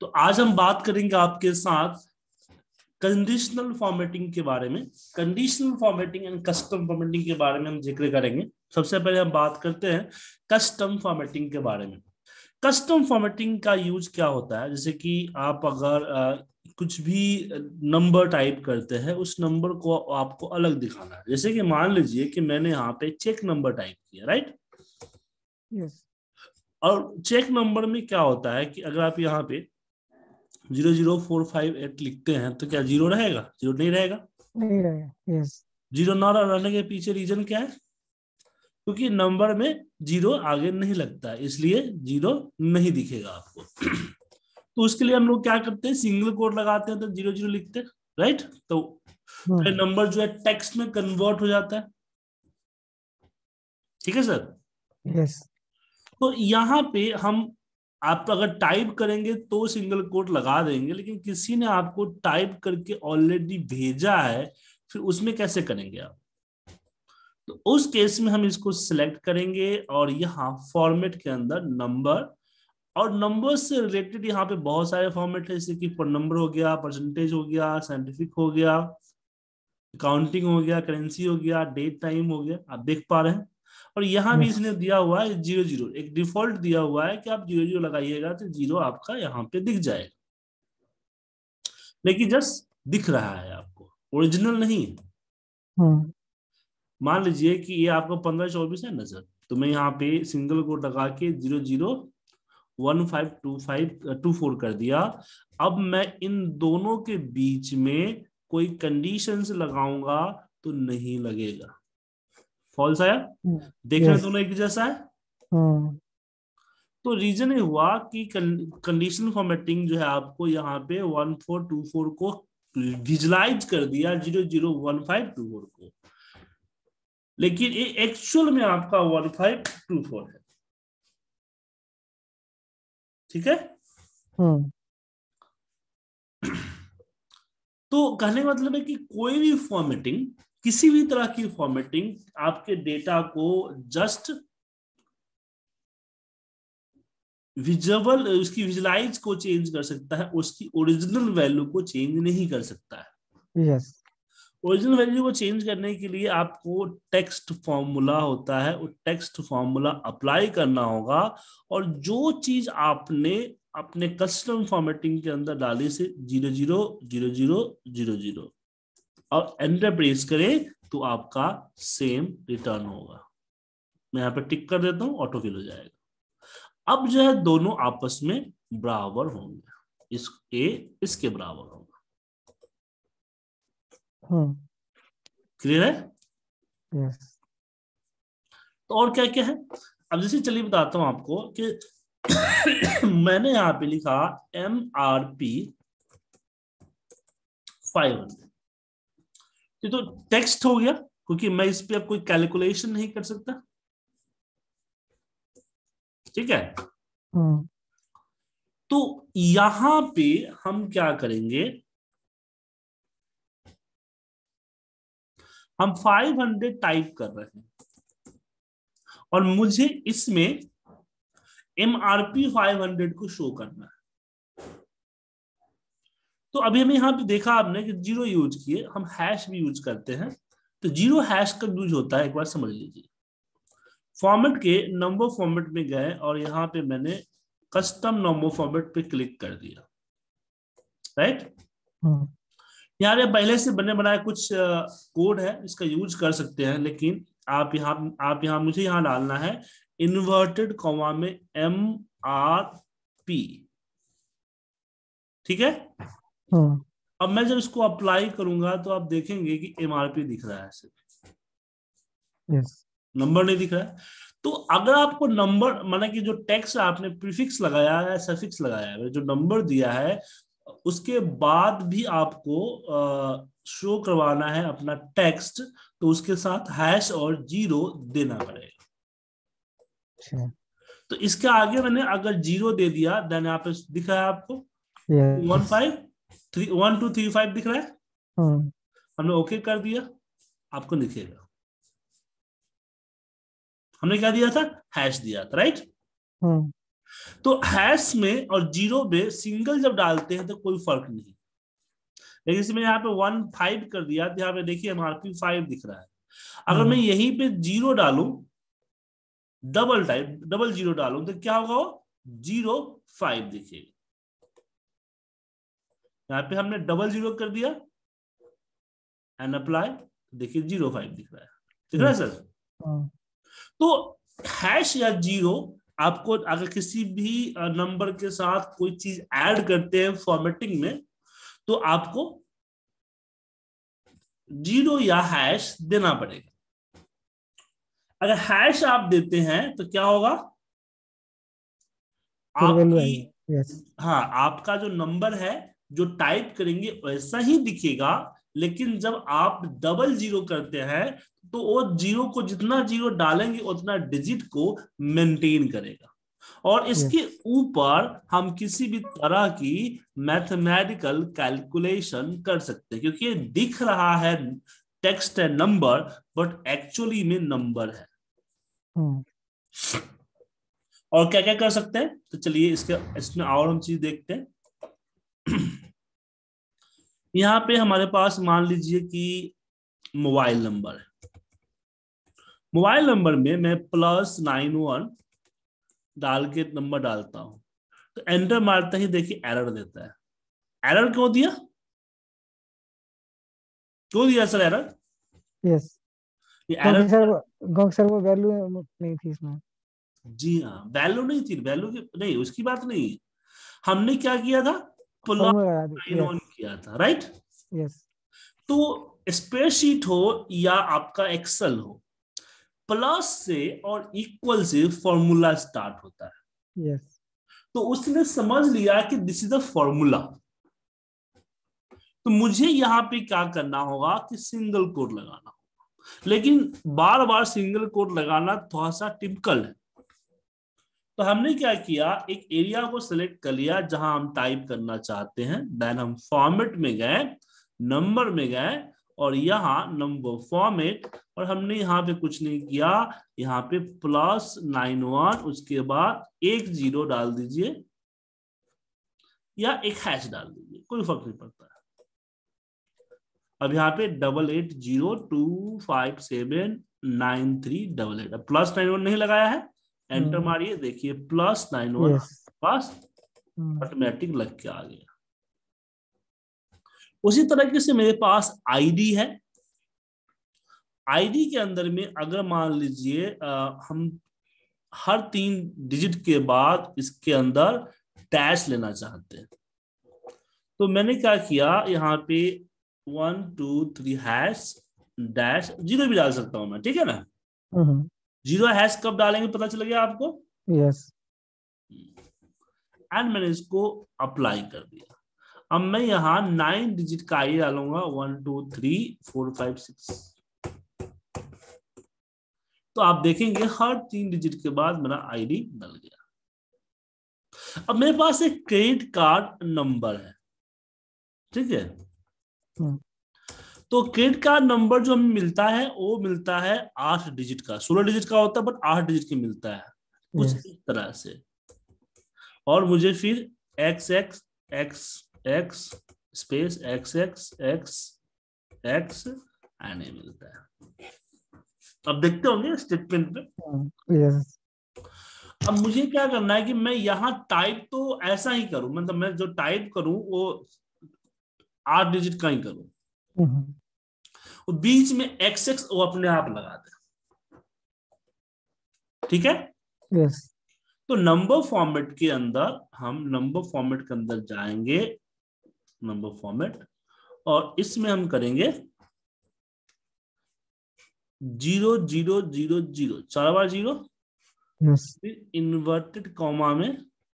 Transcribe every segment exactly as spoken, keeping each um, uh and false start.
तो आज हम बात करेंगे आपके साथ कंडीशनल फॉर्मेटिंग के बारे में। Conditional formatting and custom formatting के बारे में हम जिक्र करेंगे। सबसे पहले हम बात करते हैं कस्टम फॉर्मेटिंग के बारे में। कस्टम फॉर्मेटिंग का यूज क्या होता है, जैसे कि आप अगर आ, कुछ भी नंबर टाइप करते हैं, उस नंबर को आपको अलग दिखाना है। जैसे कि मान लीजिए कि मैंने यहाँ पे चेक नंबर टाइप किया, राइट। यस। और चेक नंबर में क्या होता है कि अगर आप यहाँ पे zero zero four five eight लिखते हैं तो क्या जीरो रहेगा? जीरो नहीं रहेगा। नहीं रहेगा। यस। जीरो ना रहने के पीछे रीजन क्या है? क्योंकि नंबर में जीरो आगे नहीं लगता है, इसलिए जीरो नहीं दिखेगा आपको। तो उसके लिए हम लोग क्या करते हैं, सिंगल कोट लगाते हैं तो जीरो जीरो लिखते हैं, राइट। तो नंबर जो है टेक्स्ट में कन्वर्ट हो जाता है। ठीक है सर। यस। तो यहाँ पे हम आप अगर टाइप करेंगे तो सिंगल कोट लगा देंगे, लेकिन किसी ने आपको टाइप करके ऑलरेडी भेजा है, फिर उसमें कैसे करेंगे आप? तो उस केस में हम इसको सिलेक्ट करेंगे और यहाँ फॉर्मेट के अंदर नंबर, और नंबर से रिलेटेड यहाँ पे बहुत सारे फॉर्मेट है, जैसे कि पर नंबर हो गया, परसेंटेज हो गया, साइंटिफिक हो गया, काउंटिंग हो गया, करेंसी हो गया, डेट टाइम हो गया, आप देख पा रहे हैं। और यहाँ भी इसने दिया हुआ है जीरो जीरो, एक डिफॉल्ट दिया हुआ है कि आप जीरो जीरो लगाइएगा तो जीरो आपका यहाँ पे दिख जाएगा, लेकिन जस्ट दिख रहा है आपको, ओरिजिनल नहीं है। मान लीजिए कि ये आपको पंद्रह चौबीस है ना सर, तो मैं यहाँ पे सिंगल कोट लगा के zero zero one five two five two four कर दिया। अब मैं इन दोनों के बीच में कोई कंडीशंस लगाऊंगा तो नहीं लगेगा, फॉल्स आया। देखने में दोनों एक जैसा है। तो रीजन ये हुआ कि कंडीशनल फॉर्मेटिंग जो है आपको यहाँ पे वन फोर टू फोर को विजुलाइज कर दिया zero zero one five two four को, लेकिन ये एक्चुअल में आपका वन फाइव टू फोर है। ठीक है। तो कहने का मतलब है कि कोई भी फॉर्मेटिंग, किसी भी तरह की फॉर्मेटिंग आपके डेटा को जस्ट विजुअल, उसकी विजुलाइज को चेंज कर सकता है, उसकी ओरिजिनल वैल्यू को चेंज नहीं कर सकता है। यस। ओरिजिनल वैल्यू को चेंज करने के लिए आपको टेक्स्ट फॉर्मूला होता है, वो टेक्स्ट फॉर्मूला अप्लाई करना होगा, और जो चीज आपने अपने कस्टम फॉर्मेटिंग के अंदर डाली से zero zero zero zero zero zero और एंटर प्रेस करें तो आपका सेम रिटर्न होगा। मैं यहाँ पे टिक कर देता हूं, ऑटो फिल हो जाएगा। अब जो है दोनों आपस में बराबर होंगे, इस ए इसके बराबर होगा। क्लियर है? यस। तो और क्या क्या है, अब जैसे चलिए बताता हूं आपको कि मैंने यहां पे लिखा M R P five hundred, ये तो टेक्स्ट हो गया, क्योंकि मैं इस पे अब कोई कैलकुलेशन नहीं कर सकता। ठीक है। तो यहां पे हम क्या करेंगे, हम फाइव हंड्रेड टाइप कर रहे हैं और मुझे इसमें एमआरपी फाइव हंड्रेड को शो करना है। तो अभी हमें यहाँ पे देखा आपने कि जीरो यूज किए, हम हैश भी यूज करते हैं। तो जीरो हैश का यूज होता है, एक बार समझ लीजिए। फॉर्मेट के नंबर फॉर्मेट में गए और यहाँ पे मैंने कस्टम नंबर फॉर्मेट पे क्लिक कर दिया, राइट। यहाँ पे पहले से बने बनाए कुछ कोड है, इसका यूज कर सकते हैं, लेकिन आप यहाँ आप यहाँ मुझे यहाँ डालना है इन्वर्टेड कॉमा में एम आर पी। ठीक है। अब मैं जब इसको अप्लाई करूंगा तो आप देखेंगे कि एमआरपी दिख रहा है सिर्फ, यस। नंबर नहीं दिख रहा है। तो अगर आपको नंबर, माना कि जो टेक्स्ट आपने प्रीफिक्स लगाया है, सफिक्स लगाया है, जो नंबर दिया है, उसके बाद भी आपको शो करवाना है अपना टेक्स्ट, तो उसके साथ हैश और जीरो देना पड़ेगा। तो इसके आगे मैंने अगर जीरो दे दिया, देन यहाँ पे दिख रहा है आपको one five three one two three five दिख रहा है। हमने ओके कर दिया, आपको दिखेगा। हमने क्या दिया था? हैश दिया था, राइट। तो हैश में और जीरो में सिंगल जब डालते हैं तो कोई फर्क नहीं, लेकिन इसमें यहाँ पे वन फाइव कर दिया तो यहाँ पे देखिए एमआरपी फाइव दिख रहा है। अगर मैं यहीं पे जीरो डालूं, डबल टाइप डबल जीरो डालूं तो क्या होगा, वो जीरो फाइव दिखेगा। यहाँ पे हमने डबल जीरो कर दिया एंड अप्लाई, देखिए जीरो फाइव दिख रहा है, दिख रहा है सर। तो हैश या जीरो, आपको अगर किसी भी नंबर के साथ कोई चीज ऐड करते हैं फॉर्मेटिंग में, तो आपको जीरो या हैश देना पड़ेगा। अगर हैश आप देते हैं तो क्या होगा, आपकी हाँ आपका जो नंबर है जो टाइप करेंगे वैसा ही दिखेगा, लेकिन जब आप डबल जीरो करते हैं तो वो जीरो को जितना जीरो डालेंगे उतना डिजिट को मेंटेन करेगा। और इसके ऊपर हम किसी भी तरह की मैथमेटिकल कैलकुलेशन कर सकते हैं, क्योंकि ये दिख रहा है टेक्स्ट है नंबर, बट एक्चुअली में नंबर है। और क्या क्या कर सकते हैं, तो चलिए इसके इसमें और हम चीज देखते हैं। यहाँ पे हमारे पास मान लीजिए कि मोबाइल नंबर है। मोबाइल नंबर में मैं प्लस नाइन वन डाल के नंबर डालता हूं, तो एंटर मारते ही देखिए एरर देता है। एरर क्यों दिया, क्यों दिया सर एरर? यस, ये एरर सर सर वो वैल्यू नहीं थी इसमें। जी हाँ, वैल्यू नहीं थी, वैल्यू की नहीं, उसकी बात नहीं। हमने क्या किया था, प्लस नाइन वन किया था, राइट? यस। तो स्प्रेडशीट हो या आपका एक्सेल हो, प्लस से और इक्वल से फॉर्मूला स्टार्ट होता है। यस। तो उसने समझ लिया कि दिस इज द फॉर्मूला, तो मुझे यहां पे क्या करना होगा कि सिंगल कोट लगाना होगा। लेकिन बार बार सिंगल कोट लगाना थोड़ा सा टिपिकल है, तो हमने क्या किया, एक एरिया को सिलेक्ट कर लिया जहां हम टाइप करना चाहते हैं, देन हम फॉर्मेट में गए, नंबर में गए, और यहाँ नंबर फॉर्मेट, और हमने यहाँ पे कुछ नहीं किया, यहाँ पे प्लस नाइन वन, उसके बाद एक जीरो डाल दीजिए या एक हैश डाल दीजिए, कोई फर्क नहीं पड़ता है। अब यहाँ पे double eight zero two five seven nine three double eight, plus nine one नहीं लगाया है, एंटर मारिए, देखिए प्लस नाइन वन पास ऑटोमेटिक लग के आ गया। उसी तरीके से मेरे पास आईडी है। आईडी के अंदर में अगर मान लीजिए हम हर तीन डिजिट के बाद इसके अंदर डैश लेना चाहते हैं, तो मैंने क्या किया, यहाँ पे one two three hash dash, zero भी डाल सकता हूं मैं, ठीक है ना? जीरो हैश कब डालेंगे पता चल गया आपको? यस। एंड मैंने इसको अप्लाई कर दिया। अब मैं यहाँ नाइन डिजिट का आईडी डालूंगा, one two three four five six, तो आप देखेंगे हर तीन डिजिट के बाद मेरा आईडी डल गया। अब मेरे पास एक क्रेडिट कार्ड नंबर है, ठीक है? तो क्रेडिट कार्ड नंबर जो हमें मिलता है वो मिलता है आठ डिजिट का, सोलह डिजिट का होता है बट आठ डिजिट की मिलता है, कुछ इस तरह से। और मुझे फिर X X X X space X X X X N A मिलता है। अब देखते होंगे स्टेटमेंट पे। यस। अब मुझे क्या करना है कि मैं यहाँ टाइप तो ऐसा ही करूं, मतलब मैं जो टाइप करूं वो आठ डिजिट का ही करूं, वो बीच में एक्स एक्स वो अपने आप लगा दे, ठीक है? यस। तो नंबर फॉर्मेट के अंदर हम नंबर फॉर्मेट के अंदर जाएंगे, नंबर फॉर्मेट, और इसमें हम करेंगे जीरो जीरो जीरो जीरो, चार बार जीरो, फिर इन्वर्टेड कॉमा में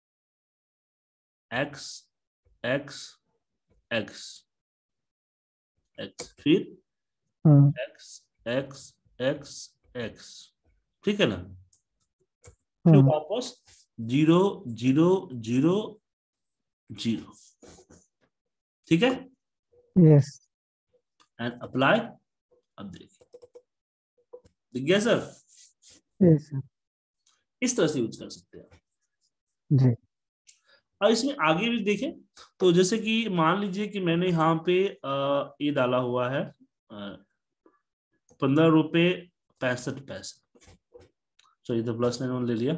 एक्स एक्स एक्स एक्स, फिर एक्स एक्स एक्स एक्स, ठीक है ना? फिर वापस जीरो जीरो जीरो जीरो, ठीक है? यस। And apply. अब देखिए दिख गया सर? Yes sir. इस तरह से यूज कर सकते हैं। जी और इसमें आगे भी देखें तो जैसे कि मान लीजिए कि मैंने यहाँ पे अ, ये डाला हुआ है पंद्रह रुपये पैंसठ पैसे, सॉरी तो प्लस नाइन ले लिया,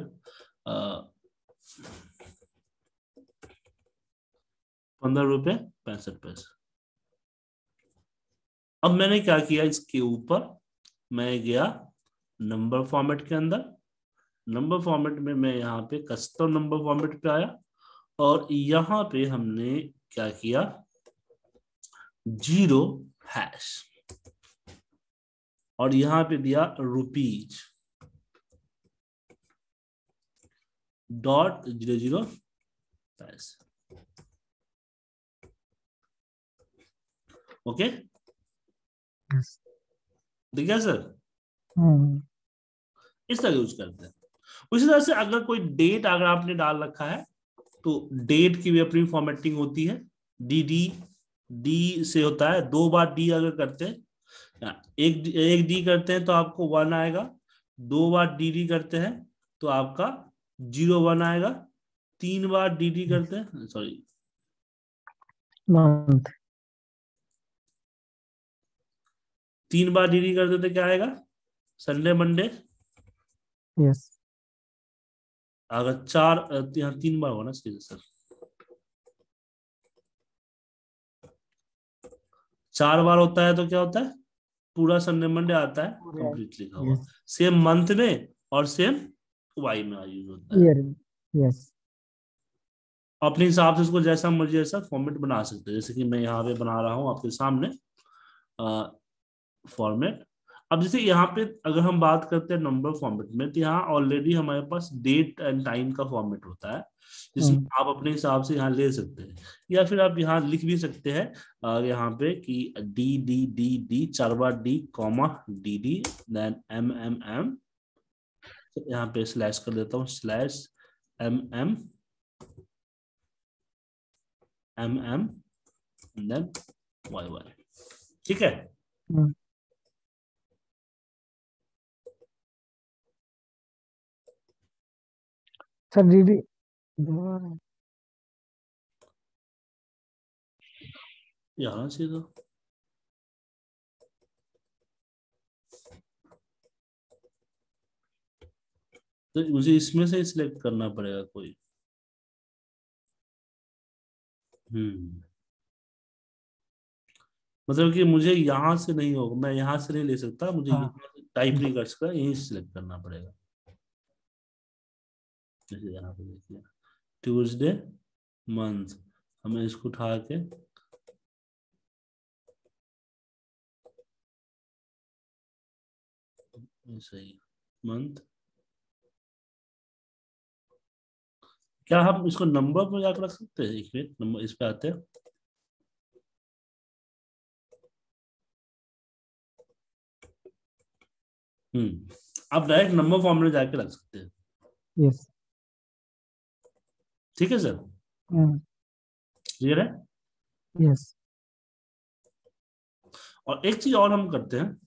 पंद्रह रुपये पैंसठ पैसे। अब मैंने क्या किया, इसके ऊपर मैं गया नंबर फॉर्मेट के अंदर, नंबर फॉर्मेट में मैं यहाँ पे कस्टम नंबर फॉर्मेट पे आया और यहाँ पे हमने क्या किया, जीरो हैश और यहाँ पे दिया रुपीज डॉट जीरो जीरो पैसे। ओके ठीक है सर, हम्म इस तरह यूज करते हैं। उसी तरह से अगर कोई डेट अगर आपने डाल रखा है तो डेट की भी अपनी फॉर्मेटिंग होती है, डी डी डी से होता है, दो बार डी अगर करते हैं, एक एक डी करते हैं तो आपको वन आएगा, दो बार डी डी करते हैं तो आपका जीरो वन आएगा, तीन बार डी डी करते हैं, सॉरी मंथ तीन बार डी डी करते तो क्या आएगा, संडे मंडे। यस अगर चार यहाँ तीन बार होना चाहिए सर, चार बार होता है तो क्या होता है, पूरा संडे मंडे आता है कंप्लीट लिखा हुआ, यस सेम मंथ में और सेम वाई में यूज होता है। ईयर यस अपने हिसाब से इसको जैसा मर्जी ऐसा फॉर्मेट बना सकते हैं, जैसे कि मैं यहाँ पे बना रहा हूँ आपके सामने फॉर्मेट। अब जैसे यहाँ पे अगर हम बात करते हैं नंबर फॉर्मेट में, तो यहाँ ऑलरेडी हमारे पास डेट एंड टाइम का फॉर्मेट होता है, जिसमें आप अपने हिसाब से यहाँ ले सकते हैं, या फिर आप यहाँ लिख भी सकते हैं अ, यहाँ पे कि डी डी डी डी चार बार D comma D D then M M M, यहाँ पे स्लैश कर देता हूँ, slash M M M M then Y Y, ठीक है। सर दीदी यहाँ से तो तो मुझे इसमें से सिलेक्ट करना पड़ेगा कोई, हम्म मतलब कि मुझे यहाँ से नहीं होगा, मैं यहाँ से नहीं ले सकता, मुझे हाँ यहाँ से टाइप नहीं कर सकता, यहीं सिलेक्ट करना पड़ेगा। जैसे यहाँ पे देखिए ट्यूसडे मंथ, हमें इसको उठा के सही मंथ, क्या हम इसको नंबर पर जाकर रख सकते हैं, एक मिनट नंबर इस पे आते हैं, हम्म आप डायरेक्ट नंबर फॉर्म में जाके रख सकते हैं, यस ठीक है सर, क्लियर है। यस और एक चीज और हम करते हैं,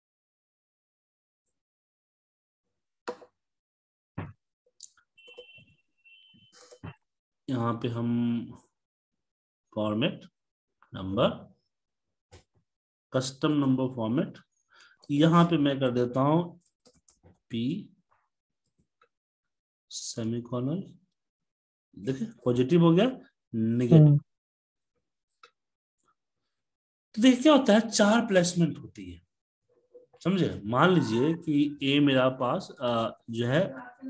यहाँ पे हम format number custom number format, यहाँ पे मैं कर देता हूं पी सेमीकोलन, देखिए पॉजिटिव हो गया, नेगेटिव। तो देखिए क्या होता है, चार प्लेसमेंट होती है, समझे। मान लीजिए कि ए मेरा पास आ, जो है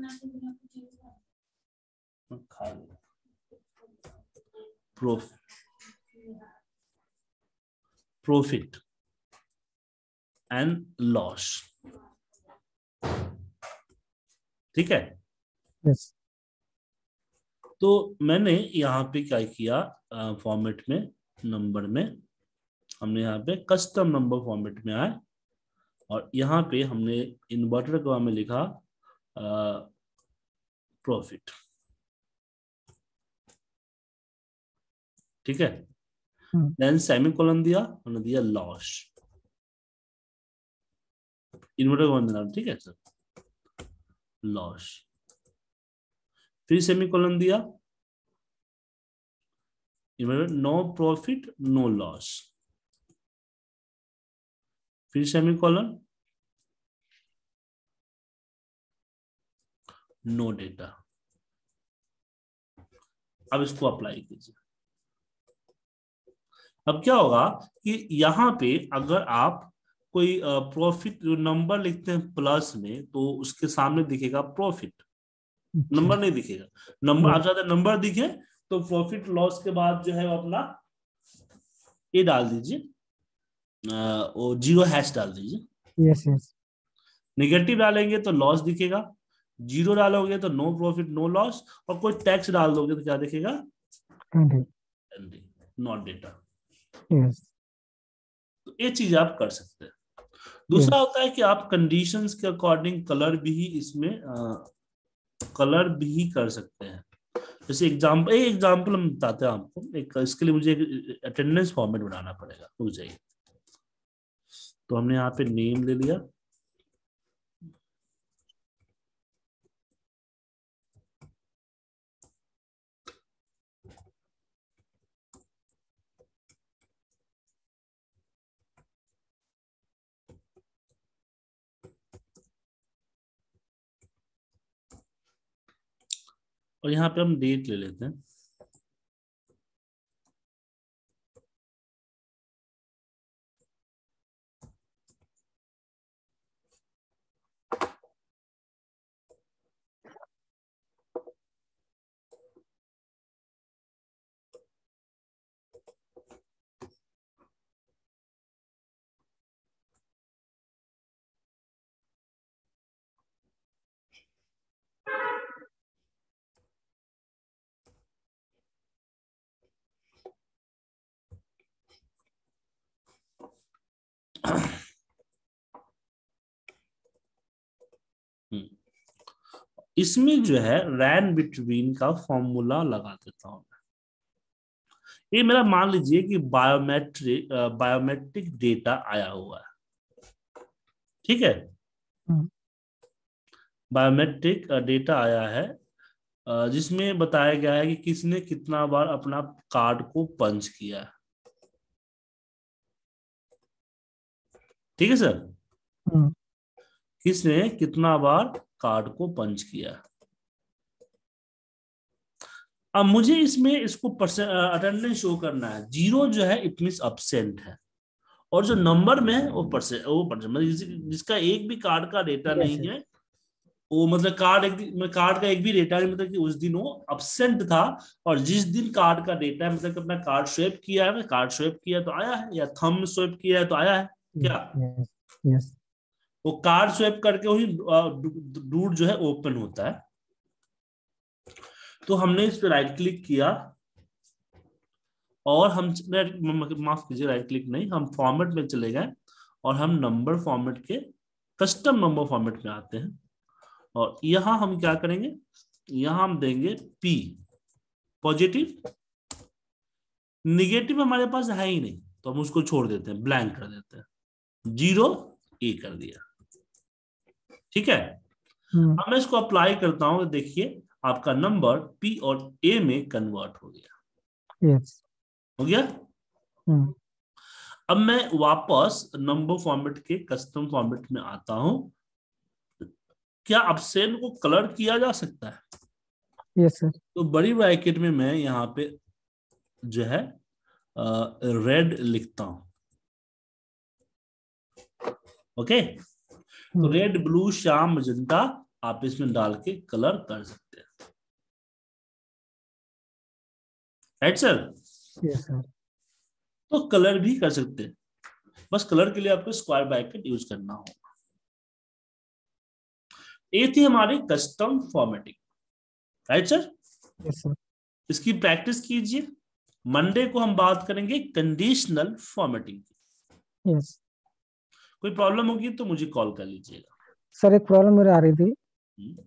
प्रोफ प्रॉफिट एंड लॉस, ठीक है। यस तो मैंने यहाँ पे क्या किया, फॉर्मेट में नंबर में हमने यहाँ पे कस्टम नंबर फॉर्मेट में आए और यहाँ पे हमने इन्वर्टर का में लिखा प्रॉफिट, ठीक है। देन सेमीकोलन दिया, हमने दिया लॉस, इन्वर्टर का देना, ठीक है सर, लॉस। फिर सेमीकोलन दिया, नो प्रॉफिट नो लॉस, फिर सेमीकोलन, नो डेटा। अब इसको अप्लाई कीजिए। अब क्या होगा कि यहां पे अगर आप कोई प्रॉफिट नंबर लिखते हैं प्लस में, तो उसके सामने दिखेगा प्रॉफिट, नंबर नहीं दिखेगा। नंबर आप चाहते नंबर दिखे तो प्रॉफिट लॉस के बाद जो है वो अपना ये डाल दीजिए, वो जीरो हैश डाल दीजिए। Yes yes. नेगेटिव डालेंगे तो लॉस दिखेगा, जीरो डालोगे तो नो प्रॉफिट नो लॉस, और कोई टैक्स डाल दोगे तो क्या दिखेगा, नॉट डेटा। यस। तो ये चीज आप कर सकते हैं। दूसरा होता है कि आप कंडीशंस के अकॉर्डिंग कलर भी इसमें आ, कलर भी कर सकते हैं। जैसे एग्जाम्पल एक एग्जाम्पल हम बताते हैं आपको। एक इसके लिए मुझे अटेंडेंस फॉर्मेट बनाना पड़ेगा, रुक जाइए। तो हमने यहाँ पे नेम ले लिया, और यहाँ पे हम डेट ले लेते हैं। इसमें जो है रैन बिटवीन का फॉर्मूला लगा देता हूं। ये मेरा मान लीजिए कि बायोमेट्रिक बायोमेट्रिक डेटा आया हुआ है, ठीक है। बायोमेट्रिक डेटा आया है जिसमें बताया गया है कि किसने कितना बार अपना कार्ड को पंच किया है, ठीक है सर। किसने कितना बार कार्ड को पंच किया। अब मुझे इसमें इसको अटेंडेंस शो करना है। जीरो जो है इट मींस अब्सेंट है, और जो नंबर में है वो परसेंट वो परसेंट मतलब जिसका एक भी कार्ड का डेटा नहीं है, वो मतलब कार्ड एक कार्ड का एक भी डेटा नहीं, मतलब कि उस दिन वो अब्सेंट था। और जिस दिन कार्ड का डेटा है, मतलब अपना कार्ड स्वैप किया है, कार्ड स्वैप किया तो आया है, या थंब स्वैप किया है तो आया है क्या। यस। वो कार्ड स्वैप करके वही डूड जो है ओपन होता है। तो हमने इस पे राइट क्लिक किया और हम माफ कीजिए राइट क्लिक नहीं, हम फॉर्मेट में चले गए और हम नंबर फॉर्मेट के कस्टम नंबर फॉर्मेट में आते हैं। और यहां हम क्या करेंगे, यहां हम देंगे पी पॉजिटिव। निगेटिव हमारे पास है ही नहीं तो हम उसको छोड़ देते हैं, ब्लैंक कर देते हैं। जीरो ए कर दिया, ठीक है। अब मैं इसको अप्लाई करता हूं, देखिए आपका नंबर पी और ए में कन्वर्ट हो गया। yes. हो गया। hmm. अब मैं वापस नंबर फॉर्मेट के कस्टम फॉर्मेट में आता हूं। क्या अब्सेंट को कलर किया जा सकता है? Yes sir. तो बड़ी ब्रैकेट में मैं यहाँ पे जो है रेड लिखता हूं, ओके। तो रेड ब्लू श्याम मजेंटा आप इसमें डाल के कलर कर सकते हैं, राइट सर। Yes sir. तो कलर भी कर सकते हैं, बस कलर के लिए आपको स्क्वायर ब्रैकेट यूज करना होगा। ये थी हमारी custom formatting, right sir. Yes sir. इसकी प्रैक्टिस कीजिए। मंडे को हम बात करेंगे कंडीशनल फॉर्मेटिंग की। यस। कोई प्रॉब्लम होगी तो मुझे कॉल कर लीजिएगा। सर एक प्रॉब्लम मेरे आ रही थी।